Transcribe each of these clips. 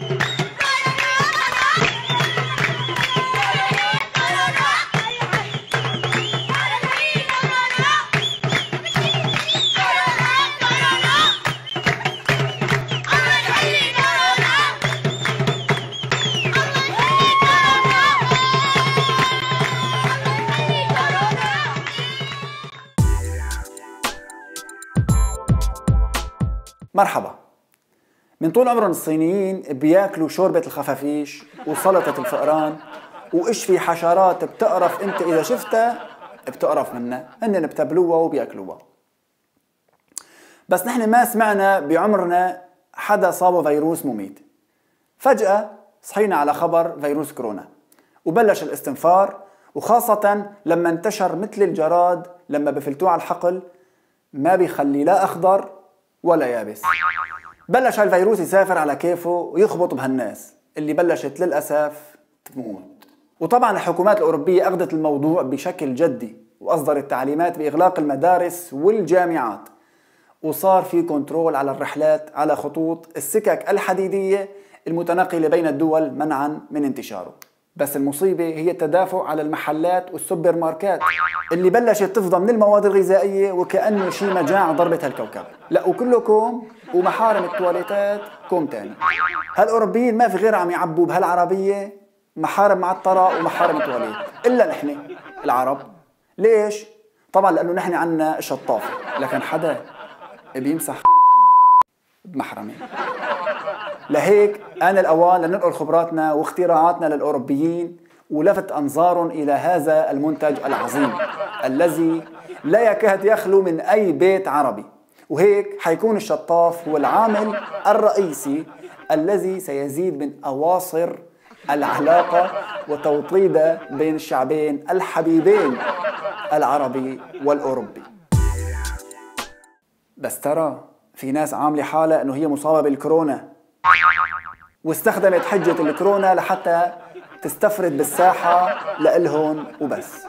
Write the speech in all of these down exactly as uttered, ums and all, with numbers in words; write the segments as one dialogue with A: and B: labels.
A: مرحبا. من طول عمرهم الصينيين بياكلوا شوربة الخفافيش وسلطة الفئران وإشفي حشرات بتقرف انت اذا شفتها بتقرف منها، هن بتبلوها وبياكلوها. بس نحن ما سمعنا بعمرنا حدا صابه فيروس مميت. فجأة صحينا على خبر فيروس كورونا وبلش الاستنفار، وخاصة لما انتشر مثل الجراد لما بفلتوه على الحقل ما بيخلي لا أخضر ولا يابس. بلش هالفيروس يسافر على كيفه ويخبط بهالناس اللي بلشت للأسف تموت. وطبعا الحكومات الأوروبية أخذت الموضوع بشكل جدي وأصدرت تعليمات بإغلاق المدارس والجامعات، وصار في كنترول على الرحلات على خطوط السكك الحديدية المتنقلة بين الدول منعا من انتشاره. بس المصيبة هي التدافع على المحلات والسوبر ماركات اللي بلشت تفضى من المواد الغذائية وكأنه شي مجاعة ضربت هالكوكب. لا وكله كوم، ومحارم التواليتات كوم تاني. هالأوروبيين ما في غير عم يعبوا بهالعربية محارم معطرة ومحارم تواليت إلا نحن العرب. ليش؟ طبعا لأنه نحن عنا شطافة، لكن حدا بيمسح بمحرمة. لهيك آن الأوان لننقل خبراتنا واختراعاتنا للأوروبيين ولفت أنظارهم إلى هذا المنتج العظيم الذي لا يكاد يخلو من أي بيت عربي. وهيك حيكون الشطاف هو العامل الرئيسي الذي سيزيد من أواصر العلاقة وتوطيدها بين الشعبين الحبيبين العربي والأوروبي. بس ترى في ناس عاملة حالة أنه هي مصابة بالكورونا واستخدمت حجة الكورونا لحتى تستفرد بالساحة لإلهن وبس.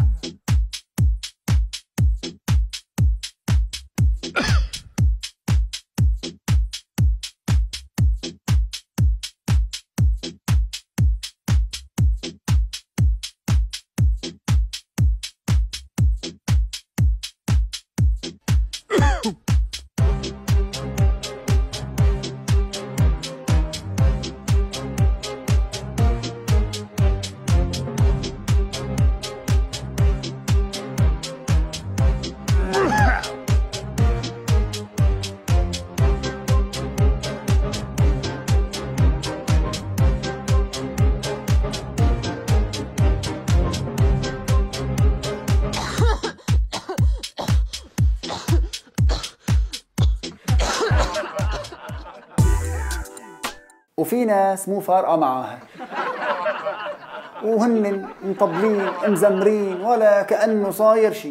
A: وفي ناس مو فارقة معاها وهن مطبلين مزمرين ولا كأنه صاير شي.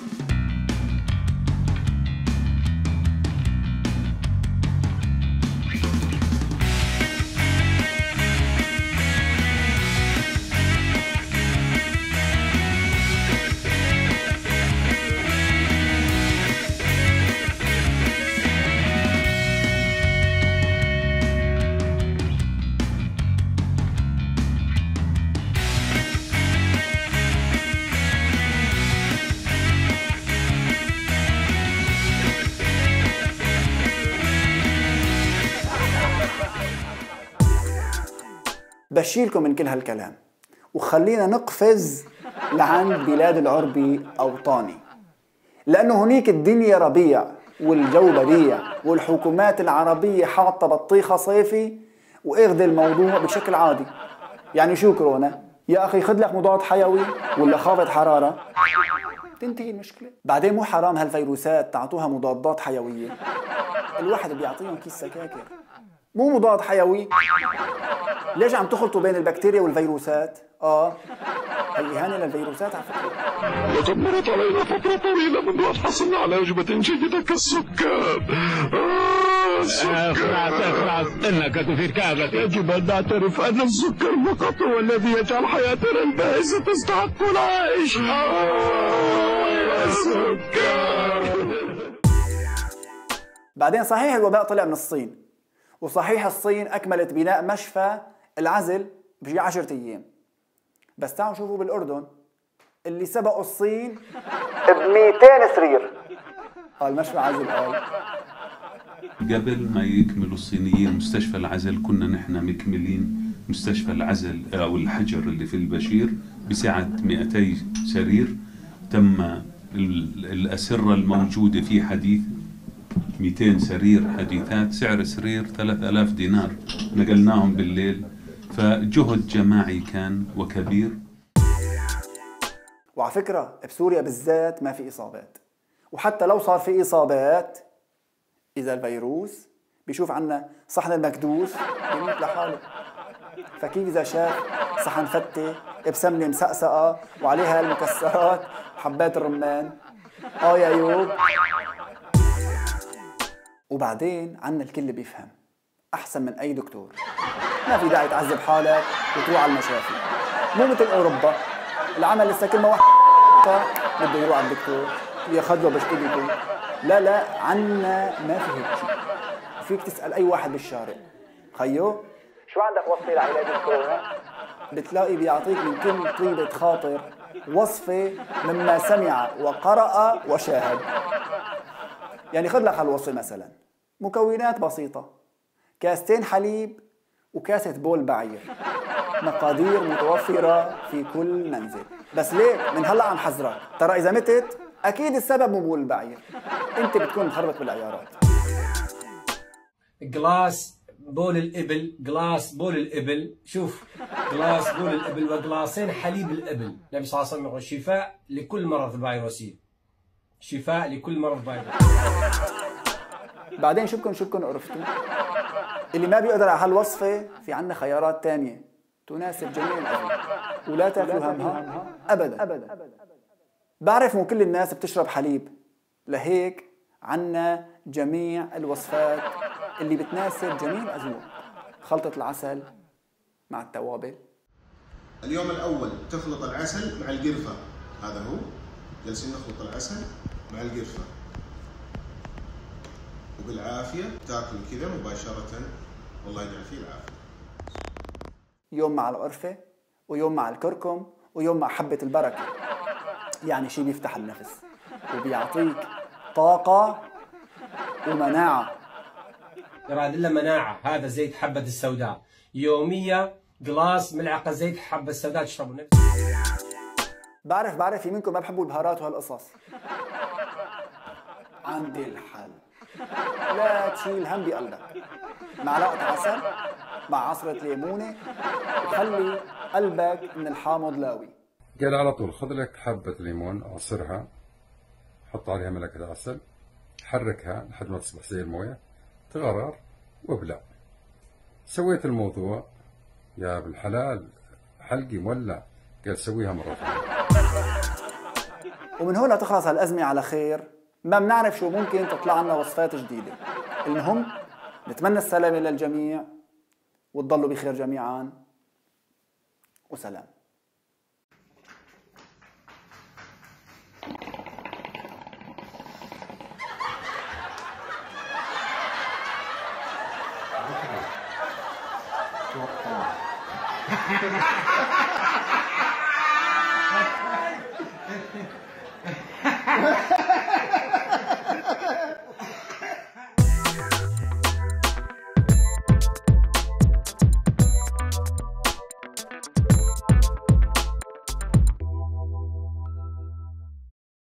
A: بشيلكم من كل هالكلام وخلينا نقفز لعند بلاد العربي أوطاني، لأنه هنيك الدنيا ربيع والجو بديع والحكومات العربية حاطة بطيخة صيفي وإخذ الموضوع بشكل عادي. يعني شو كورونا؟ يا أخي خذ لك مضاد حيوي ولا خافض حرارة تنتهي المشكلة. بعدين مو حرام هالفيروسات تعطوها مضادات حيوية؟ الواحد بيعطيهم كيس سكاكر مو مضاد حيوي. ليش عم تخلطوا بين البكتيريا والفيروسات؟ اه هي إهانة للفيروسات على فكرة.
B: لقد مرت علينا فترة طويلة منذ أن حصلنا على وجبة جيدة كالسكر. آه السكر.
C: اخرس اخرس إنك تثير كابتك.
B: يجب أن نعترف أن السكر فقط هو الذي يجعل حياتنا البائسة تستحق العيش. آه السكر.
A: بعدين صحيح الوباء طلع من الصين وصحيح الصين أكملت بناء مشفى العزل بشي عشرة أيام، بس تعالوا شوفوا بالأردن اللي سبقوا الصين ب مئتين سرير. قال مشفى عزل قال
D: قبل ما يكملوا الصينيين مستشفى العزل كنا نحن مكملين مستشفى العزل أو الحجر اللي في البشير بسعة مئتي سرير. تم الأسرة الموجودة في حديث مئتين سرير حديثات، سعر سرير ثلاثة آلاف دينار، نقلناهم بالليل. فجهد جماعي كان وكبير.
A: وعلى فكرة بسوريا بالذات ما في إصابات، وحتى لو صار في إصابات إذا الفيروس بيشوف عنا صحن المكدوس بيموت لحاله. فكيف إذا شاف صحن فتة بسمنة مسقسقة وعليها المكسرات وحبات الرمان؟ آه يا أيوب. وبعدين عنا الكل بيفهم أحسن من أي دكتور، ما في داعي تعذب حالك وتروح على المشافي. مو مثل أوروبا العمل لسه كلمة واحدة بده يروح على الدكتور ياخذ له بشتريته. لا لا، عنا ما في هيك شيء. فيك تسأل أي واحد بالشارع خيو شو عندك وصفة لعلاج الكورونا؟ بتلاقي بيعطيك من كل طيبة خاطر وصفة مما سمع وقرأ وشاهد. يعني خذ لك هالوصفة مثلا، مكونات بسيطة: كاستين حليب وكاسة بول بعير، مقادير متوفرة في كل منزل. بس ليه؟ من هلا عم حذرك، ترى إذا متت أكيد السبب مو بول البعير، أنت بتكون مخربط بالعيارات.
E: جلاس بول الإبل، جلاس بول الإبل، شوف جلاس بول الإبل وجلاسين حليب الإبل. النبي صلى الله عليه وسلم يقول شفاء لكل مرض فيروسي، شفاء لكل مرض فيروسي.
A: بعدين شو بكون شو بكون عرفتوا؟ اللي ما بيقدر على هالوصفة في عنا خيارات تانية تناسب جميع الأذواق، ولا تاكلوا همها أبدا أبدا. بعرف مو كل الناس بتشرب حليب، لهيك عنا جميع الوصفات اللي بتناسب جميع الأذواق. خلطة العسل مع التوابل.
F: اليوم الأول تخلط العسل مع القرفة، هذا هو، جالسين نخلط العسل مع القرفة وبالعافية تاكل كذا مباشرة، والله يجعل فيه العافية.
A: يوم مع القرفة، ويوم مع الكركم، ويوم مع حبة البركة. يعني شيء بيفتح النفس وبيعطيك طاقة ومناعة.
E: يراد لنا مناعة. هذا زيت حبة السوداء يومية، جلاس ملعقة زيت حبة السوداء تشربوا نفس.
A: بعرف بعرف في منكم ما بحبوا البهارات وهالقصص. عندي الحل، لا تشيل هم بقلبك. معلقة عسل مع عصرة ليمونة وخلي قلبك من الحامض لاوي.
G: قال على طول خذ لك حبة ليمون عصرها، حط عليها ملعقة عسل، حركها لحد ما تصبح زي الموية، تغرر وابلع. سويت الموضوع يا بالحلال، حلقي مولع. قال سويها مرة ثانية.
A: ومن هون تخلص هالأزمة على خير. ما بنعرف شو ممكن تطلع لنا وصفات جديدة. المهم نتمنى السلامة للجميع وتضلوا بخير جميعا، وسلام.
B: Ha ha ha!